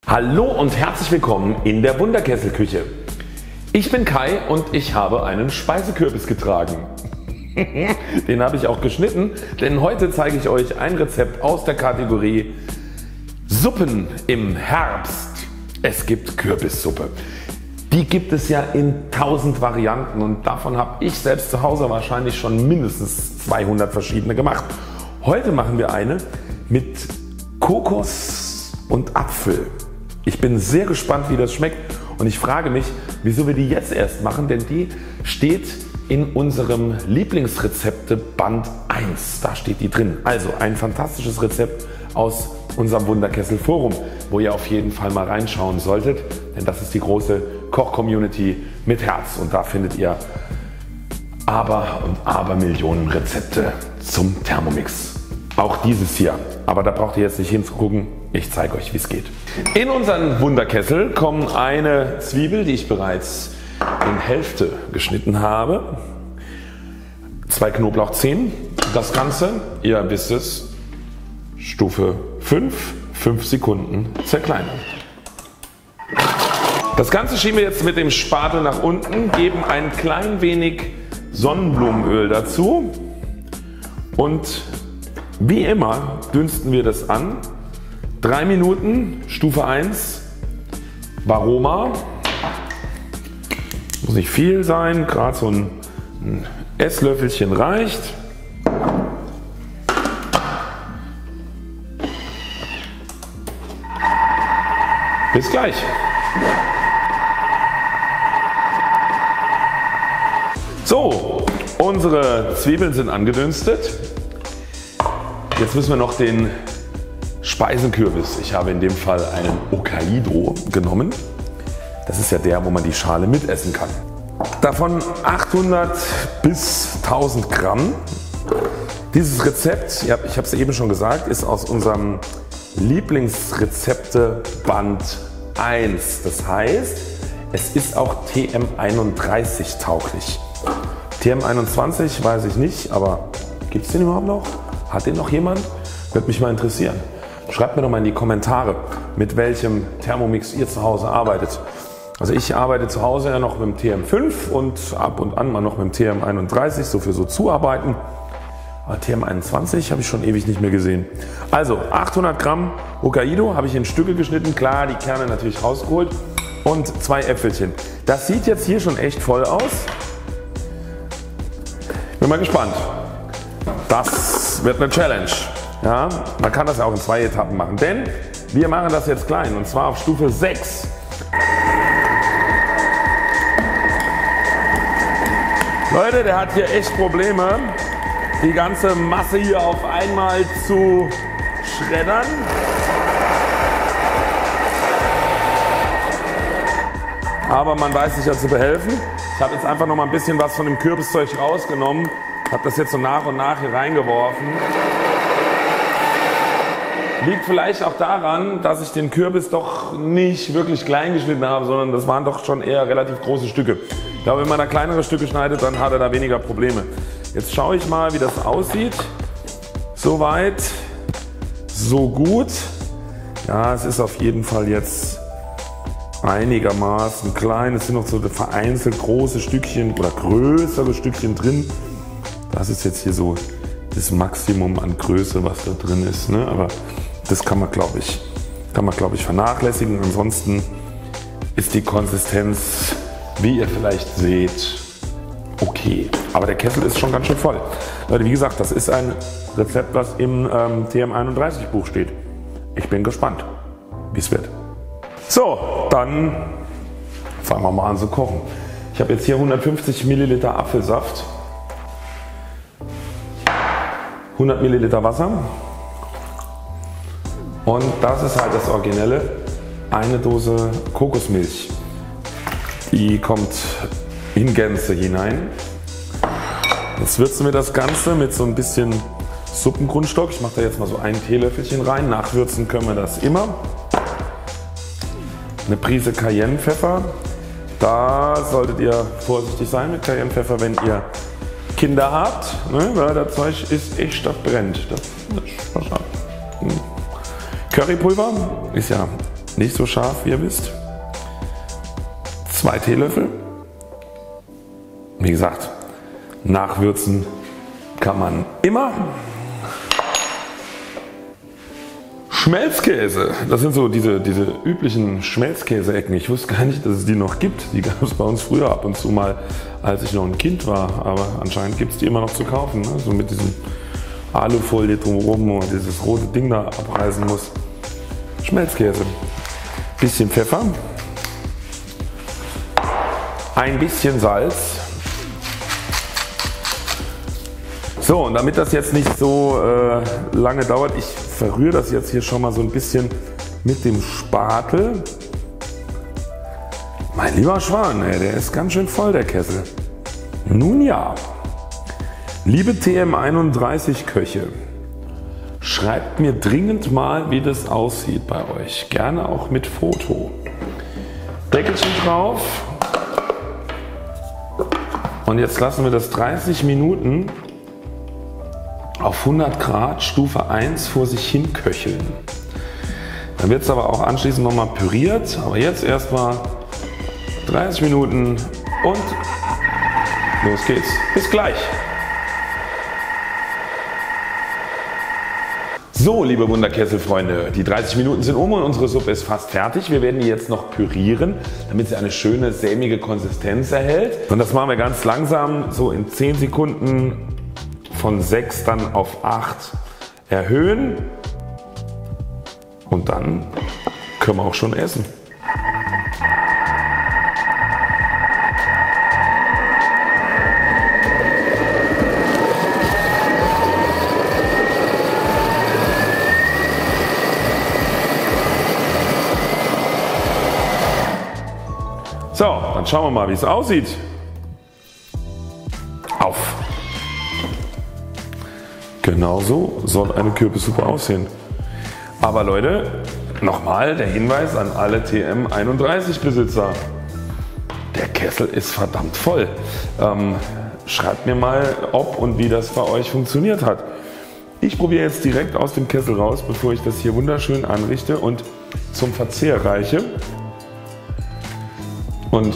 Hallo und herzlich willkommen in der Wunderkesselküche. Ich bin Kai und ich habe einen Speisekürbis getragen. Den habe ich auch geschnitten, denn heute zeige ich euch ein Rezept aus der Kategorie Suppen im Herbst. Es gibt Kürbissuppe. Die gibt es ja in 1000 Varianten und davon habe ich selbst zu Hause wahrscheinlich schon mindestens 200 verschiedene gemacht. Heute machen wir eine mit Kokos und Apfel. Ich bin sehr gespannt, wie das schmeckt, und ich frage mich, wieso wir die jetzt erst machen, denn die steht in unserem Lieblingsrezepte Band 1. Da steht die drin. Also ein fantastisches Rezept aus unserem Wunderkessel Forum, wo ihr auf jeden Fall mal reinschauen solltet, denn das ist die große Koch-Community mit Herz und da findet ihr Millionen Rezepte zum Thermomix. Auch dieses hier, aber da braucht ihr jetzt nicht hinzugucken, ich zeige euch, wie es geht. In unseren Wunderkessel kommen eine Zwiebel, die ich bereits in Hälfte geschnitten habe, 2 Knoblauchzehen, das Ganze, ihr wisst es, Stufe 5 Sekunden zerkleinern. Das Ganze schieben wir jetzt mit dem Spatel nach unten, geben ein klein wenig Sonnenblumenöl dazu und wie immer dünsten wir das an. 3 Minuten, Stufe 1, Varoma. Muss nicht viel sein, gerade so ein Esslöffelchen reicht. Bis gleich. So, unsere Zwiebeln sind angedünstet. Jetzt müssen wir noch den Speisenkürbis. Ich habe in dem Fall einen Hokkaido genommen. Das ist ja der, wo man die Schale mitessen kann. Davon 800 bis 1000 Gramm. Dieses Rezept, ich habe es eben schon gesagt, ist aus unserem Lieblingsrezepte Band 1. Das heißt, es ist auch TM31 tauglich. TM21 weiß ich nicht, aber gibt es den überhaupt noch? Hat den noch jemand? Würde mich mal interessieren. Schreibt mir doch mal in die Kommentare, mit welchem Thermomix ihr zu Hause arbeitet. Also ich arbeite zu Hause ja noch mit dem TM5 und ab und an mal noch mit dem TM31, so für so Zuarbeiten. Aber TM21 habe ich schon ewig nicht mehr gesehen. Also 800 Gramm Hokkaido habe ich in Stücke geschnitten, klar die Kerne natürlich rausgeholt, und 2 Äpfelchen. Das sieht jetzt hier schon echt voll aus. Bin mal gespannt. Das wird eine Challenge. Ja, man kann das ja auch in 2 Etappen machen, denn wir machen das jetzt klein und zwar auf Stufe 6. Leute, der hat hier echt Probleme, die ganze Masse hier auf einmal zu schreddern. Aber man weiß sich ja zu behelfen. Ich habe jetzt einfach noch mal ein bisschen was von dem Kürbiszeug rausgenommen, habe das jetzt so nach und nach hier reingeworfen. Liegt vielleicht auch daran, dass ich den Kürbis doch nicht wirklich klein geschnitten habe, sondern das waren doch schon eher relativ große Stücke. Ich glaube, wenn man da kleinere Stücke schneidet, dann hat er da weniger Probleme. Jetzt schaue ich mal, wie das aussieht. Soweit, so gut. Ja, es ist auf jeden Fall jetzt einigermaßen klein. Es sind noch so vereinzelt große Stückchen oder größere Stückchen drin. Das ist jetzt hier so das Maximum an Größe, was da drin ist, ne? Aber das kann man glaube ich vernachlässigen. Ansonsten ist die Konsistenz, wie ihr vielleicht seht, okay. Aber der Kessel ist schon ganz schön voll. Leute, wie gesagt, das ist ein Rezept, was im TM31 Buch steht. Ich bin gespannt, wie es wird. So, dann fangen wir mal an zu kochen. Ich habe jetzt hier 150 Milliliter Apfelsaft, 100 Milliliter Wasser und das ist halt das Originelle, eine Dose Kokosmilch. Die kommt in Gänze hinein. Jetzt würzen wir das Ganze mit so ein bisschen Suppengrundstock. Ich mache da jetzt mal so ein Teelöffelchen rein. Nachwürzen können wir das immer. Eine Prise Cayennepfeffer. Da solltet ihr vorsichtig sein mit Cayennepfeffer, wenn ihr Kinder habt, ne? Weil das Zeug ist echt, das brennt. Das Currypulver ist ja ist nicht so scharf, wie ihr wisst. 2 Teelöffel. Wie gesagt, nachwürzen kann man immer. Schmelzkäse, das sind so diese üblichen Schmelzkäse-Ecken. Ich wusste gar nicht, dass es die noch gibt. Die gab es bei uns früher ab und zu mal, als ich noch ein Kind war. Aber anscheinend gibt es die immer noch zu kaufen. Ne? So mit diesem Alufolie drumherum, wo man dieses rote Ding da abreißen muss. Schmelzkäse. Bisschen Pfeffer. Ein bisschen Salz. So, und damit das jetzt nicht so lange dauert, ich verrühre das jetzt hier schon mal so ein bisschen mit dem Spatel. Mein lieber Schwan, ey, der ist ganz schön voll, der Kessel. Nun ja, liebe TM31 Köche, schreibt mir dringend mal, wie das aussieht bei euch. Gerne auch mit Foto. Deckelchen drauf. Und jetzt lassen wir das 30 Minuten auf 100 Grad Stufe 1 vor sich hin köcheln. Dann wird es aber auch anschließend nochmal püriert. Aber jetzt erstmal 30 Minuten und los geht's. Bis gleich. So, liebe Wunderkesselfreunde, die 30 Minuten sind um und unsere Suppe ist fast fertig. Wir werden die jetzt noch pürieren, damit sie eine schöne sämige Konsistenz erhält. Und das machen wir ganz langsam, so in 10 Sekunden von 6 dann auf 8 erhöhen. Und dann können wir auch schon essen. So, dann schauen wir mal, wie es aussieht. Auf. Genauso soll eine Kürbissuppe aussehen. Aber Leute, nochmal der Hinweis an alle TM31 Besitzer. Der Kessel ist verdammt voll. Schreibt mir mal, ob und wie das bei euch funktioniert hat. Ich probiere jetzt direkt aus dem Kessel raus, bevor ich das hier wunderschön anrichte und zum Verzehr reiche. Und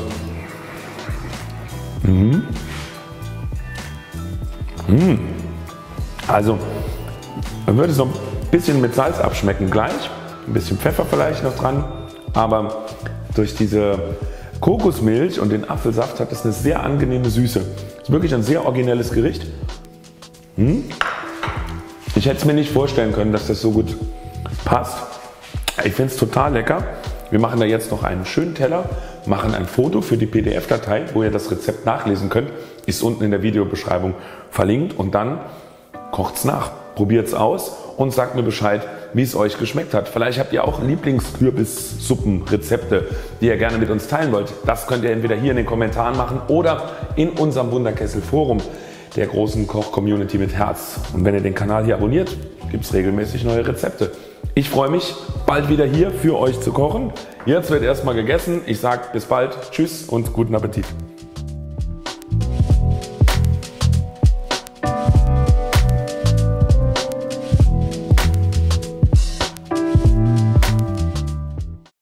also man würde so ein bisschen mit Salz abschmecken gleich, ein bisschen Pfeffer vielleicht noch dran, aber durch diese Kokosmilch und den Apfelsaft hat es eine sehr angenehme Süße. Ist wirklich ein sehr originelles Gericht. Ich hätte es mir nicht vorstellen können, dass das so gut passt. Ich finde es total lecker. Wir machen da jetzt noch einen schönen Teller, machen ein Foto für die PDF-Datei, wo ihr das Rezept nachlesen könnt. Ist unten in der Videobeschreibung verlinkt und dann kocht's nach. Probiert es aus und sagt mir Bescheid, wie es euch geschmeckt hat. Vielleicht habt ihr auch Lieblingskürbissuppenrezepte, die ihr gerne mit uns teilen wollt. Das könnt ihr entweder hier in den Kommentaren machen oder in unserem Wunderkessel Forum der großen Koch-Community mit Herz. Und wenn ihr den Kanal hier abonniert, gibt es regelmäßig neue Rezepte. Ich freue mich, bald wieder hier für euch zu kochen. Jetzt wird erstmal gegessen. Ich sage bis bald, tschüss und guten Appetit.